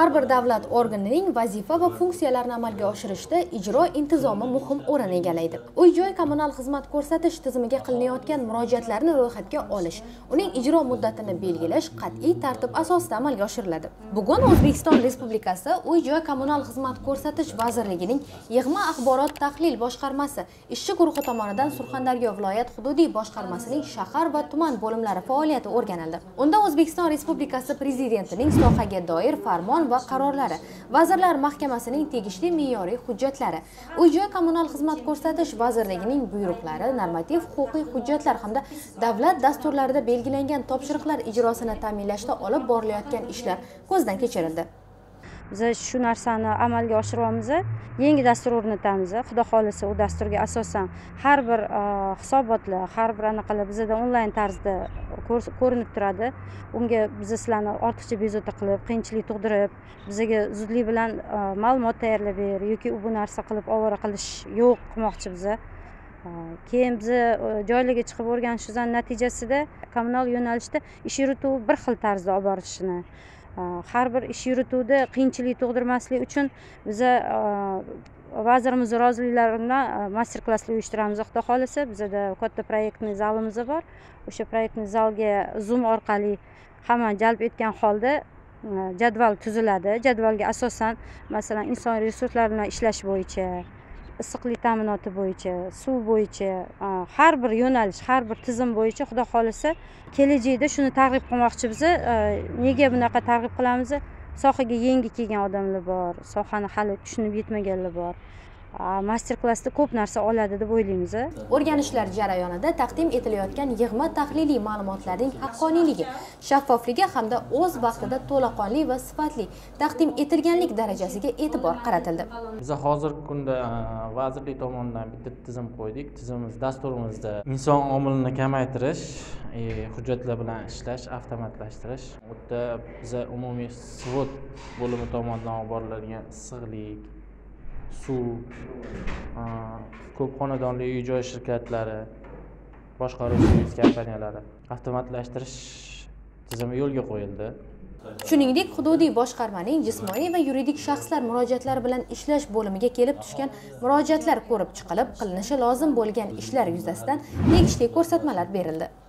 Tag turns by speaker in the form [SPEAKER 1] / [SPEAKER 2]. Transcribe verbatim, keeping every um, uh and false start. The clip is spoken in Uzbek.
[SPEAKER 1] Har bir davlat organining vazifa va funksiyalarini amalga oshirishda ijro intizomi muhim o'rin egallaydi. Uy-joy kommunal xizmat ko'rsatish tizimiga qilinayotgan murojaatlarni ro'yxatga olish, uning ijro muddatini belgilash qat'iy tartib asosida amalga oshiriladi. Bugun O'zbekiston Respublikasi Uy-joy kommunal xizmat ko'rsatish vazirligining Yig'ma axborot tahlil boshqarmasi ishchi guruhi tomonidan Surxondaryo viloyat hududiy boshqarmasining shahar va tuman bo'limlari faoliyati o'rganildi. Unda O'zbekiston Respublikasi Prezidentining sohaga doir farmon va qarorlari, Vazirlar Mahkamasining tegishli me'yoriy hujjatlari, Uy-joy kommunal xizmat ko'rsatish vazirligining buyruqlari, normativ-huquqiy hujjatlar hamda davlat dasturlarida belgilangan topshiriqlar ijrosini ta'minlashda olib borilayotgan ishlar ko'zdan kechirildi.
[SPEAKER 2] Biz shu narsani amalga oshiramiz, yangi dastur o'rnatamiz. Xudo xolisa u dasturga asosan har bir hisobotlar, har bir anaqalar bizda onlayn tarzda ko'rinib turadi. Unga biz sizlarni ortiqcha bezovta qilib, qiyinchilik tug'dirib, bizga zudlik bilan ma'lumot tayyorlab ber yoki u bu narsa qilib ovora qilish yo'q qilmoqchi biz. Keyin biz joylarga chiqib o'rganishimizning natijasida kommunal yo'nalishda ish yurutuv bir xil tarzda olib borishini, har bir ish yurituvda qiyinchilik tug'dirmaslik uchun biz vazirimiz roziliklari bilan master klasslar uyushtiramiz. Xudo xolisa bizda katta proyektni zalimiz bor. O'sha proyektni zalga Zoom orqali hamma jalb etgan holda jadval tuziladi. Jadvalga asosan masalan inson resurslari bilan ishlash bo'yicha, issiqlik ta'minoti bo'yicha, suv bo'yicha, har bir yo'nalish, har bir tizim bo'yicha xudo xolisa kelajakda shuni targ'ib qilmoqchimiz. Nega bunaqa targ'ib qilamiz? Sohaga yangi kelgan odamlar bor, sohani hali tushunib yetmaganlar bor. Master klassda ko'p narsa oladi deb o'ylaymiz.
[SPEAKER 1] O'rganishlar jarayonida taqdim etilayotgan yig'ma tahliliy ma'lumotlarning haqqoniyligi, shaffofligi hamda o'z vaqtida to'laqonli va sifatli taqdim etilganlik darajasiga e'tibor qaratildi.
[SPEAKER 3] Biz hozirgi kunda vazirlik tomonidan bitta tizim qo'ydik. Tizimimiz dasturimizda inson omilini kamaytirish, hujjatlar bilan ishlash, avtomatlashtirish. Bu yerda biz umumiy svot bo'limi tomonidan olib boriladigan issiqlik, suv, ko'p xonadonli uy-joy shirkatlari, boshqaruv servis kompaniyalari avtomatlashtirish tizimi yo'lga qo'yildi.
[SPEAKER 1] Shuningdek, hududiy boshqarmaning jismoniy va yuridik shaxslar murojaatlari bilan ishlash bo'limiga kelib tushgan murojaatlar ko'rib chiqilib, qilinishi lozim bo'lgan ishlar yuzasidan tegishli ko'rsatmalar berildi.